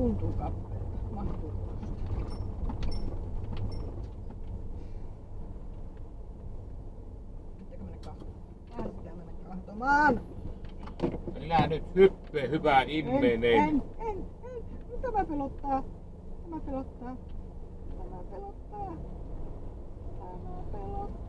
tuntuu kappaleelta. Mahtuu tuosta. Pitääkö mennä kahtomaan? Tähän pitää mennä kahtomaan. Elä nyt hyppee, hyvä ihminen. En. Tämä pelottaa. Tämä pelottaa.